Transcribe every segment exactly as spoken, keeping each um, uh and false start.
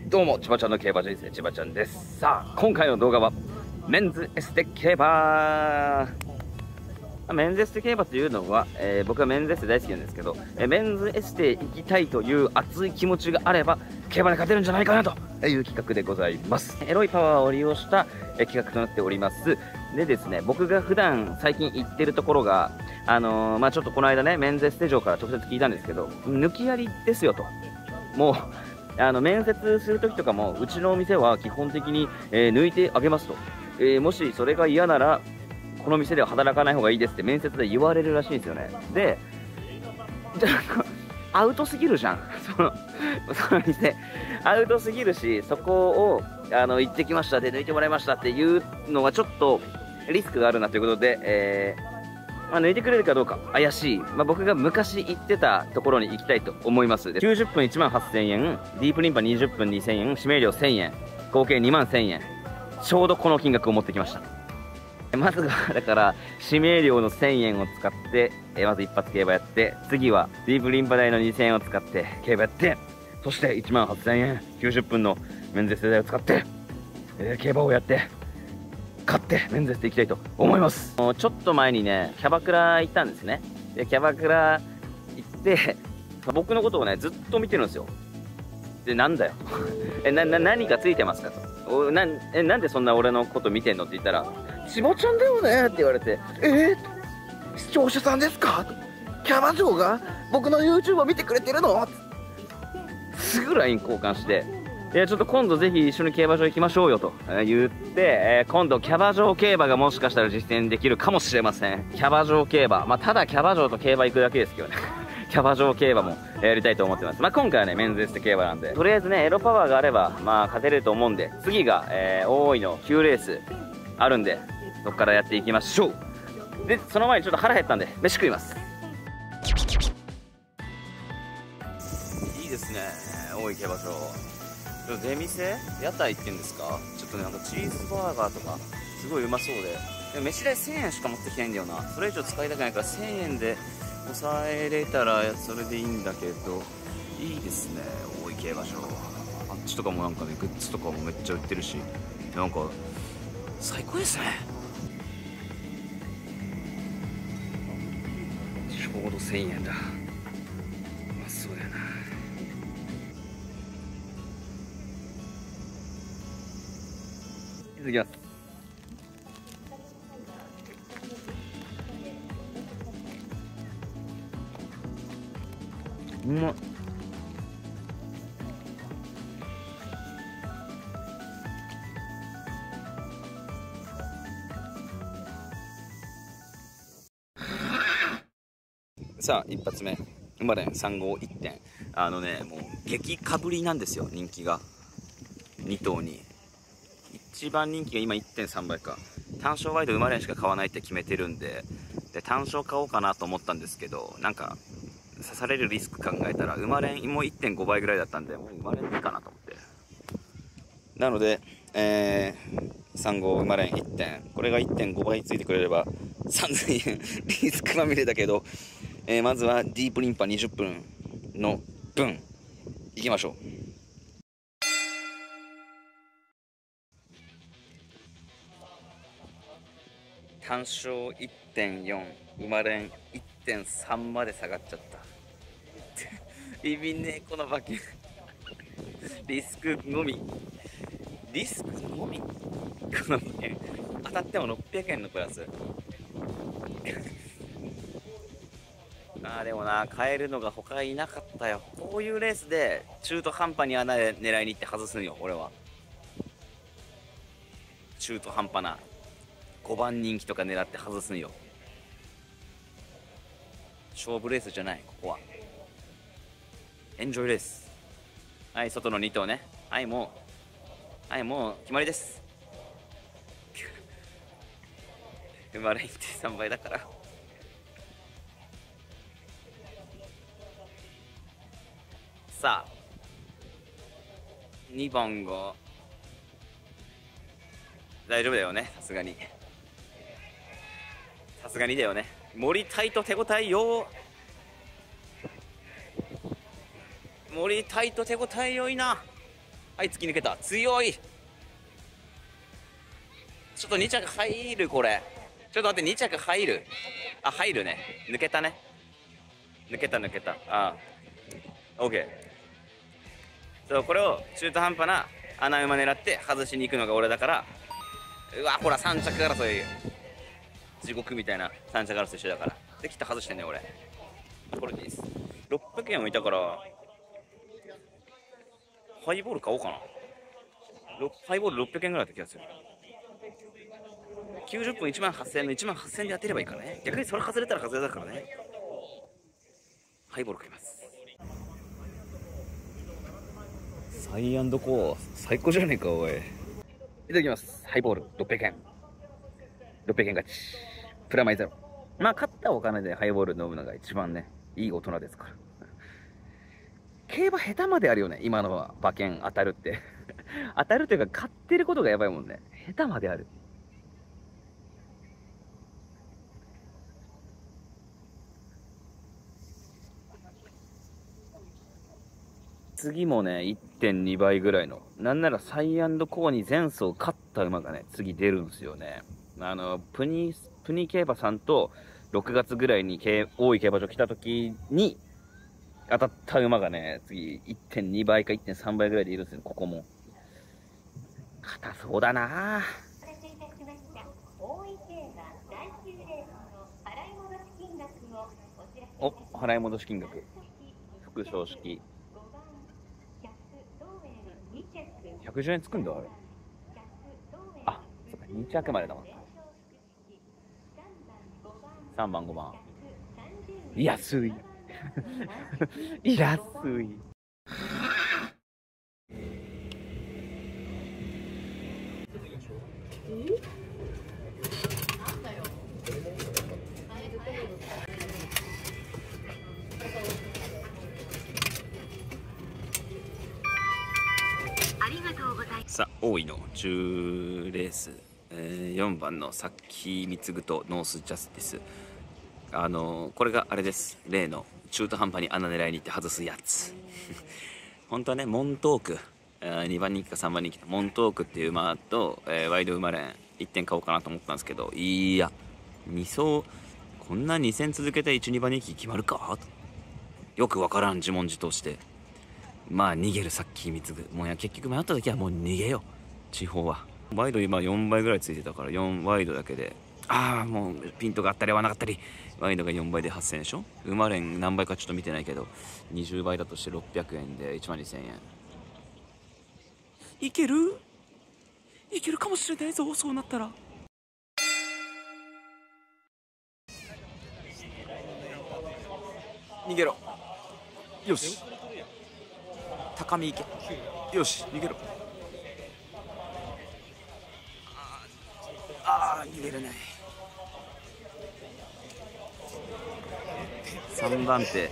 どうも、千葉ちゃんの競馬人生、千葉ちゃんです。さあ、今回の動画はメンズエステ競馬。メンズエステ競馬というのは、えー、僕はメンズエステ大好きなんですけど、えー、メンズエステ行きたいという熱い気持ちがあれば競馬で勝てるんじゃないかなという企画でございます。エロいパワーを利用した、えー、企画となっております。でですね、僕が普段最近行ってるところが、あのー、まあちょっとこの間ね、メンズエステ場から直接聞いたんですけど、抜きやりですよと。もうあの面接するときとかも、うちのお店は基本的に、えー、抜いてあげますと、えー、もしそれが嫌ならこの店では働かない方がいいですって面接で言われるらしいんですよね。で、じゃあアウトすぎるじゃんそのその店アウトすぎるし、そこをあの行ってきましたで抜いてもらいましたっていうのはちょっとリスクがあるなということで、えーまあ、抜いてくれるかどうか怪しい、まあ、僕が昔行ってたところに行きたいと思います。できゅうじゅっぷんいちまんはっせんえん、ディープリンパにじゅっぷんにせんえん、指名料せんえん、合計にまんせんえん、ちょうどこの金額を持ってきました。まずはだから指名料のせんえんを使ってえまず一発競馬やって、次はディープリンパ代のにせんえんを使って競馬やって、そしていちまんはっせんえんきゅうじゅっぷんのメンズエステ代を使って、えー、競馬をやって勝ってメンズエステ行きたいと思います。ちょっと前にね、キャバクラ行ったんですね。でキャバクラ行って僕のことをねずっと見てるんですよ。で、なんだよえなな何かついてますかと、おなえなんでそんな俺のこと見てんのって言ったら、千葉ちゃんだよねって言われて、えー、視聴者さんですかと、キャバ嬢が僕の YouTube を見てくれてるの、すぐ ライン 交換して、いやちょっと今度ぜひ一緒に競馬場行きましょうよと言って、えー、今度キャバ嬢競馬がもしかしたら実践できるかもしれません。キャバ嬢競馬、まあただキャバ嬢と競馬行くだけですけどねキャバ嬢競馬もやりたいと思ってます。まあ今回はねメンズエステ競馬なんで、とりあえずねエロパワーがあればまあ勝てると思うんで、次が、えー、大井のきゅうレースあるんで、そこからやっていきましょう。でその前にちょっと腹減ったんで飯食います。いいですね、大井競馬場。出店屋台っていうんですか、ちょっとねなんかチーズバーガーとかすごいうまそうで、でも飯代せんえんしか持ってきないんだよな。それ以上使いたくないからせんえんで抑えれたらそれでいいんだけど、いいですね大井競馬場。あっちとかもなんかねグッズとかもめっちゃ売ってるし、なんか最高ですね。ちょうどせんえんだ。うまそうだよな。いただきます。うまっ。さあ一発目、生まれんさん号いってん、あのねもう激かぶりなんですよ、人気がに頭に。一番人気が今 いってんさんばいか。単勝ワイド生まれんしか買わないって決めてるんで、で単勝買おうかなと思ったんですけど、なんか刺されるリスク考えたら生まれんも いってんごばいぐらいだったんで、もう生まれんいいかなと思って、なので、えー、さん号生まれんいってん、これが いってんごばいついてくれればさんぜんえんリスクまみれだけど、えー、まずはディープリンパにじゅっぷんの分いきましょう。単勝 いってんよん、生まれん いってんさん まで下がっちゃった意味ねえこの馬券リスクのみリスクのみこの馬券当たってもろっぴゃくえんのプラスあーでもな、買えるのが他いなかったよ。こういうレースで中途半端に穴で狙いに行って外すんよ俺は。中途半端なごばん人気とか狙って外すんよ。勝負レースじゃない、ここはエンジョイレース。はい、外のに頭ね。はい、もうはいもう決まりです生まれ いってんさん 倍だから。さあにばんが大丈夫だよね、さすがにさすがにだよね。森タイト手応えよ、森タイト手応え良いな。 はい、突き抜けた。強い。ちょっとに着入る、これ。ちょっと待って、に着入る。あ、入るね。抜けたね。抜けた、抜けた。ああ。オッケー。そう、これを中途半端な穴馬狙って外しに行くのが俺だから、うわ、ほら、さん着争い。地獄みたいなさん着争い一緒だから。で、きっと外してんね、俺。これでいいです。ろっぴゃくえんもいたから、ハイボール買おうかな。ハイボールろっぴゃくえんぐらいだった気がする。きゅうじゅっぷんいちまんはっせんえんのいちまんはっせんえんで当てればいいからね。逆にそれ外れたら外れだからね。ハイボール買います。サイアンドコー最高じゃねえか、おい。いただきます。ハイボールろっぴゃくえん。ろっぴゃくえん勝ち。プラマイゼロ。まあ、勝ったお金でハイボール飲むのが一番ね、いい大人ですから。競馬下手まであるよね、今のは馬券当たるって。当たるというか、買ってることがやばいもんね。下手まである。次もね、いってんにばいぐらいの。なんならサイアンドコーに前走勝った馬がね、次出るんですよね。あの、プニ、プニ競馬さんとろくがつぐらいに大井競馬場来た時に当たった馬がね、次 いってんにばいかいってんさんばいぐらいでいるんですよ、ここも。硬そうだなぁ。お、払い戻し金額。副賞式。ひゃくじゅうえんつくんだ、あれ。あ、そっか、に着までだもん。さんばん、ごばん。安い。安い。さあ、大井のじゅうレース、えー、よんばんのサッキーミツグとノースジャスティス。あのー、これがあれです。例の中途半端に穴狙いに行って外すやつ。本当はね、モントーク、えー、にばん人気かさんばん人気のモントークっていう馬と、えー、ワイド馬連いってん買おうかなと思ったんですけど、いや、に走、こんなに戦続けたいち、にばん人気決まるかと。よくわからん自問自答して。まあ逃げるさっき貢ぐ。もうや結局迷った時はもう逃げよう。地方は。ワイド今よんばいぐらいついてたからよんワイドだけで。ああ、もうピントがあったり合わなかったり。ワイドがよんばいではっせんえんでしょ。馬連何倍かちょっと見てないけど、にじゅうばいだとしてろっぴゃくえんでいちまんにせんえん。いけるいけるかもしれないぞ、そうなったら。逃げろ。よし。高見行け。よし、逃げろ。ああ、逃げれない。さんばん手。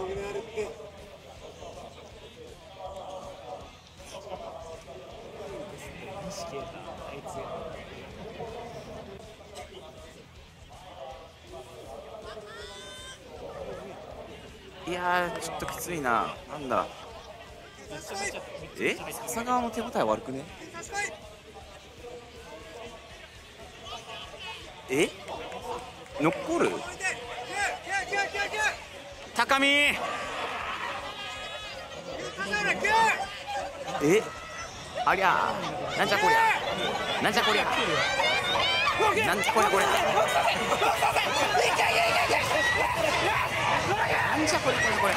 いやー、ちょっときついな。なんだ。え、笹川も手応え悪くね。え、残る。高見。え、ありゃー、なんじゃこりゃ、なんじゃこりゃ、なんじゃこりゃこれ、なんじゃこれこれこれ。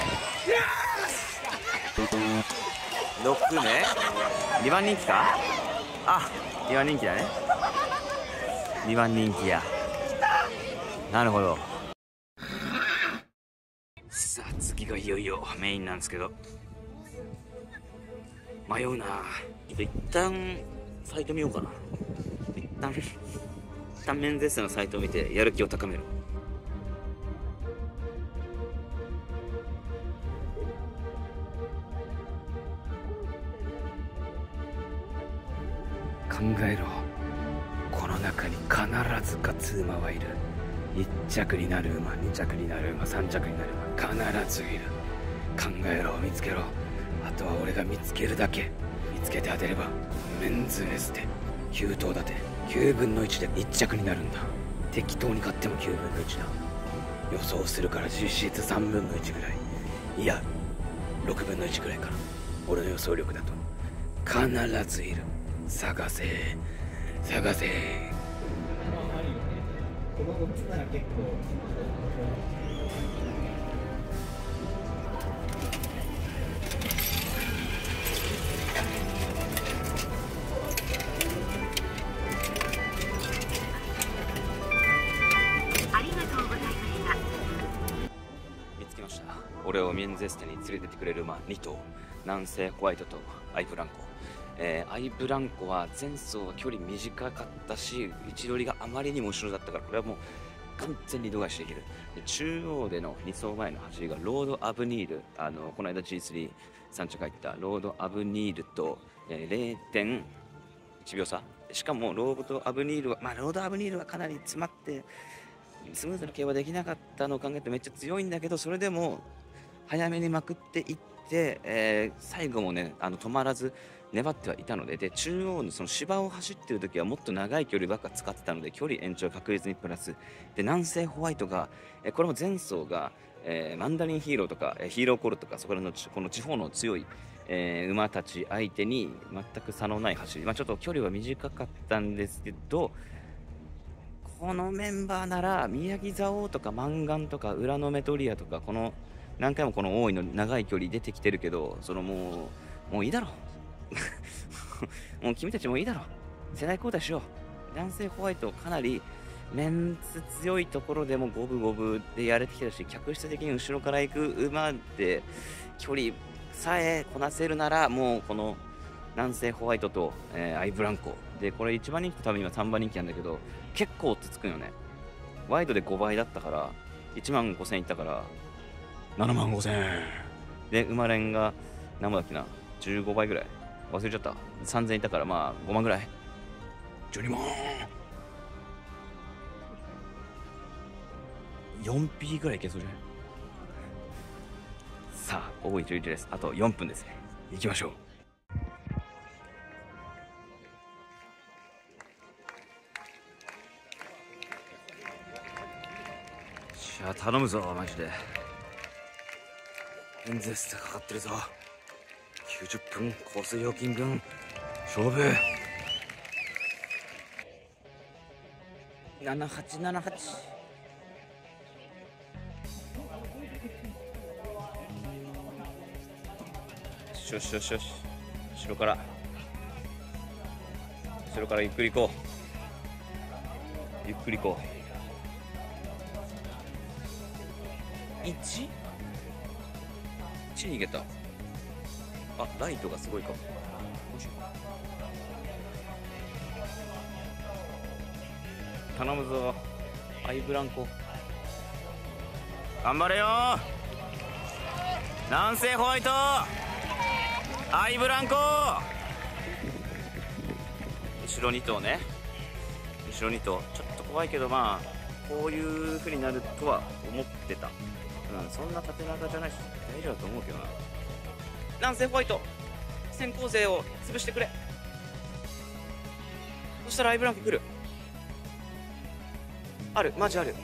ろくね、にばん人気か。あ、にばん人気だね。にばん人気や。なるほど。さあ次がいよいよメインなんですけど、迷うな。ちょっと一旦サイト見ようかな。一旦一旦メンズエステのサイトを見てやる気を高める。考えろ。この中に必ず勝つ馬はいる。いっ着になる馬、に着になる馬、さん着になる馬、必ずいる。考えろ、見つけろ。あとは俺が見つけるだけ。 つけて当てればメンズエステきゅう等立てきゅうぶんのいちでいっ着になるんだ。適当に買ってもきゅうぶんのいちだ。予想するから実質さんぶんのいちぐらい、いやろくぶんのいちぐらいかな。俺の予想力だと必ずいる。探せ探せ。 このごっつなら結構見つけました。俺をメンズエステに連れてってくれる馬に頭、南西ホワイトとアイブランコ。えー、アイブランコは前走は距離短かったし、位置取りがあまりにも後ろだったから、これはもう完全に度外視できる。で中央でのに走前の走りがロードアブニール、あのこの間 ジースリー さん着入ったロードアブニールと、えー、れいてんいちびょう差。しかもロードアブニールは、まあ、ロードアブニールはかなり詰まってスムーズな競馬できなかったのを考えてめっちゃ強いんだけど、それでも早めにまくっていって、えー、最後もねあの止まらず粘ってはいたので、で中央のその芝を走ってる時はもっと長い距離ばっか使ってたので、距離延長確実にプラスで、南西ホワイトが、えー、これも前走が、えー、マンダリンヒーローとか、えー、ヒーローコールとかそこらのこの地方の強い、えー、馬たち相手に全く差のない走り、まあ、ちょっと距離は短かったんですけど、このメンバーなら宮城蔵王とかマンガンとか裏のメトリアとか、この何回もこの大井の長い距離出てきてるけど、そのもうもういいだろもう君たちもいいだろ、世代交代しよう。男性ホワイトかなりメンツ強いところでも五分五分でやれてきてるし、客室的に後ろから行く馬で距離さえこなせるなら、もうこの南西ホワイトと、えー、アイブランコで、これいちばん人気と多分今さんばん人気なんだけど、結構落ち着くよね。ワイドでごばいだったからいちまんごせんいったからななまんごせんで、馬連が何ぼだっけな、じゅうごばいぐらい忘れちゃった。さんぜんいったからまあごまんぐらい、じゅうにまん よんピー ぐらいいけそうじゃない。さあ大井じゅういちです。あとよんぷんですね。行きましょう。じゃあ頼むぞマジで。エンゼステかかってるぞ。きゅうじゅっぷんコース料金分勝負。ななはちななはち、よしよしよし、後ろから後ろからゆっくり行こう、ゆっくり行こう。 いち?いち に逃げた。あ、ライトがすごいかも。頼むぞアイブランコ、頑張れよ南西ホワイト、アイブランコ。後ろに頭ね、後ろに頭ちょっと怖いけど、まあこういう風になるとは思ってた。うん、そんな縦長じゃないし大丈夫だと思うけどな。南西ホワイト先行勢を潰してくれ。そしたらアイブランコ来る。ある、マジある。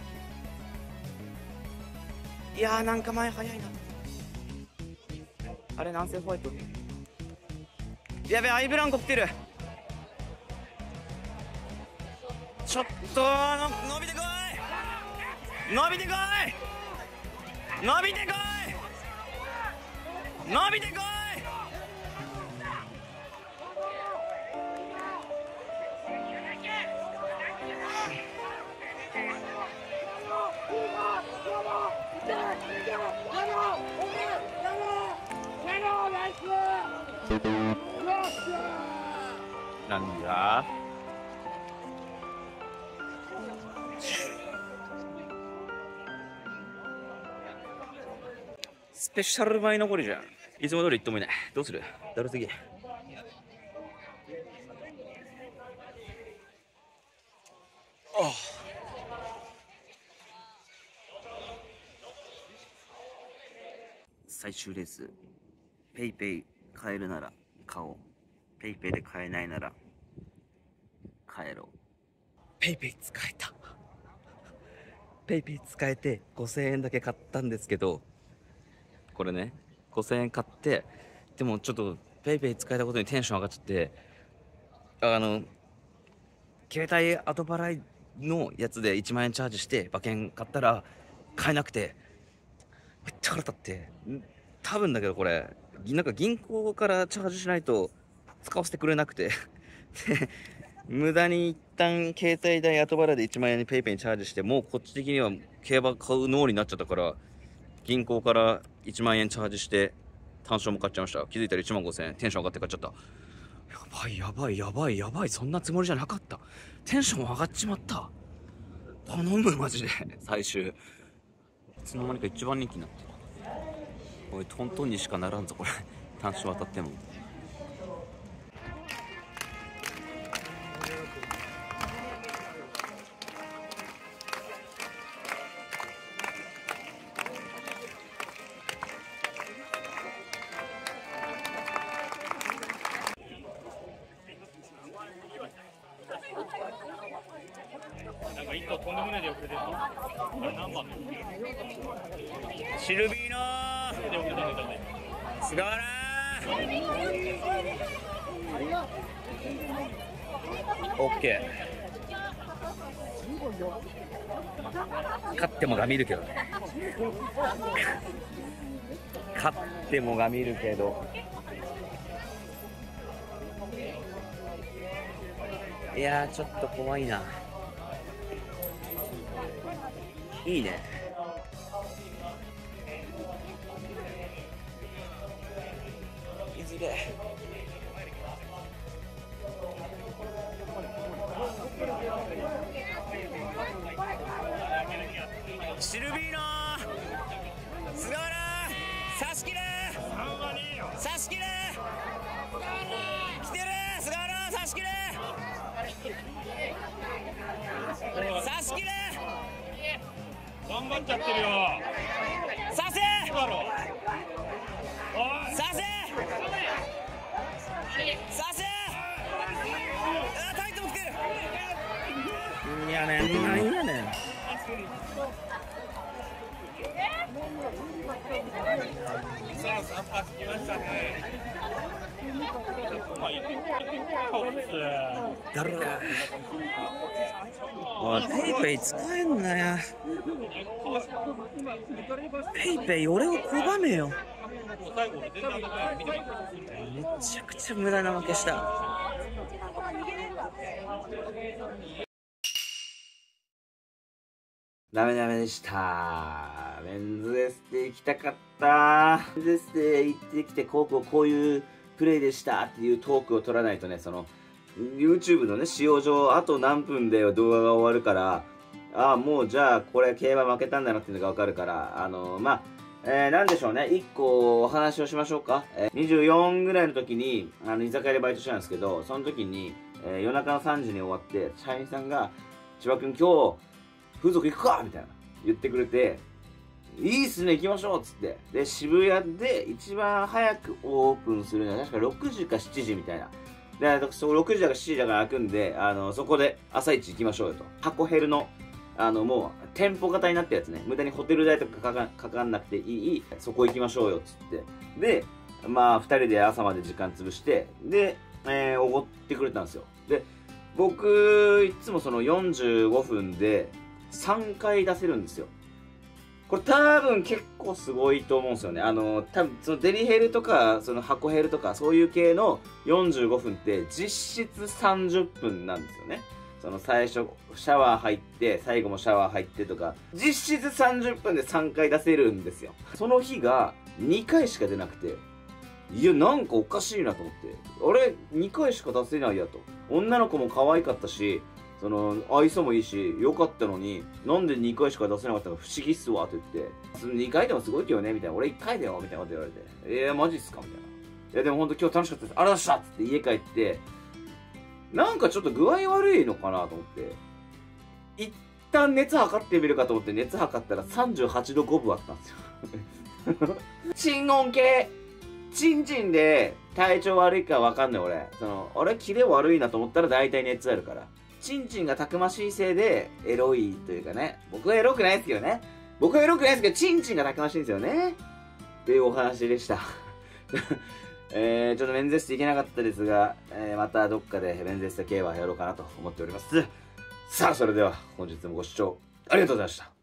いやーなんか前早いな。あれ南西ホワイト、やべえアイブランコ来てる。ちょっとの伸びてこい、伸びてこい、伸びてこい、伸びてこい。なんだスペシャル前残りじゃん。いつも通りいってもいない。どうする？だるすぎ。ああ、最終レースペイペイ買えるなら買おう。 ペイペイで買えないなら帰ろう。 ペイペイ使えた。ペイペイ使えてごせんえんだけ買ったんですけど、これね、ごせんえん買って、でもちょっとペイペイ使えたことにテンション上がっちゃって、あの携帯後払いのやつでいちまんえんチャージして馬券買ったら買えなくて、めっちゃ腹立って、多分だけどこれなんか銀行からチャージしないと使わせてくれなくてで無駄に一旦携帯代後払いでいちまんえんにペイペイにチャージして、もうこっち的には競馬買う脳になっちゃったから、銀行からいちまんえんチャージして単勝も買っちゃいました。気づいたらいちまんごせんえん、テンション上がって買っちゃった。やばいやばいやばいやばい、そんなつもりじゃなかった。テンション上がっちまった。頼むマジで。最終いつの間にか一番人気になってる。おい、トントンにしかならんぞこれ。単勝当たっても。 なんか一頭とんでもないで遅れてるの？何番？ シルビーノーで遅れたんだよね。 菅原オッケー。勝ってもが見るけどね。勝ってもが見るけど。いやーちょっと怖いな。いいね。いずれシルビーノ菅原差し切れ差し切れ来てる菅原差し切れ差し切れ頑張っちゃってるよ。 させさせさせあ、タイトも来てる。いやねん、なんやねん。 さあ、さん発来ましたね。 誰だ。おい、ペイペイ使えんなや。ペイペイ俺を拒めよ。めちゃくちゃ無駄な負けした。 ダメダメでした。メンズエステ行きたかった。メンズエステ行ってきて、こうこうこういうプレイでしたっていうトークを取らないとね、その、YouTube のね、使用上、あと何分で動画が終わるから、ああ、もうじゃあ、これ競馬負けたんだなっていうのがわかるから、あのー、まあ、えー、なんでしょうね、一個お話をしましょうか。えー、にじゅうよんぐらいの時に、あの、居酒屋でバイトしてたんですけど、その時に、えー、夜中のさんじに終わって、社員さんが、千葉くん今日、風俗行くかみたいな言ってくれて、いいっすね、行きましょうっつって。で、渋谷で一番早くオープンするのは確かろくじかしちじみたいな。で、そころくじだかしちじだから開くんで、あの、そこで朝一行きましょうよと。箱ヘルの、あの、もう、店舗型になったやつね。無駄にホテル代とかかかかかんなくていい、そこ行きましょうよっつって。で、まあ、二人で朝まで時間潰して、で、えー、おごってくれたんですよ。で、僕、いつもそのよんじゅうごふんでさんかい出せるんですよ。これ多分結構すごいと思うんですよね。あの、多分そのデリヘルとか、その箱ヘルとか、そういう系のよんじゅうごふんって実質さんじゅっぷんなんですよね。その最初、シャワー入って、最後もシャワー入ってとか、実質さんじゅっぷんでさんかい出せるんですよ。その日がにかいしか出なくて、いや、なんかおかしいなと思って。あれ、にかいしか出せないやと。女の子も可愛かったし、その、愛想もいいし、良かったのに、なんでにかいしか出せなかったのか不思議っすわって言って、そのにかいでもすごいけどね、みたいな。俺いっかいだよ、みたいなこと言われて。えー、マジっすかみたいな。いや、でもほんと今日楽しかったです。あらだしたっつって家帰って、なんかちょっと具合悪いのかなと思って、一旦熱測ってみるかと思って熱測ったらさんじゅうはちどごぶあったんですよ。心音系チンチンで体調悪いかわかんない俺。その、俺キレ悪いなと思ったら大体熱あるから。チンチンがたくましいせいでエロいというかね。僕はエロくないですけどね。僕はエロくないですけど、チンチンがたくましいんですよね。っていうお話でした。えー、ちょっとメンズエステ行けなかったですが、えー、またどっかでメンズエステ競馬やろうかなと思っております。さあ、それでは本日もご視聴ありがとうございました。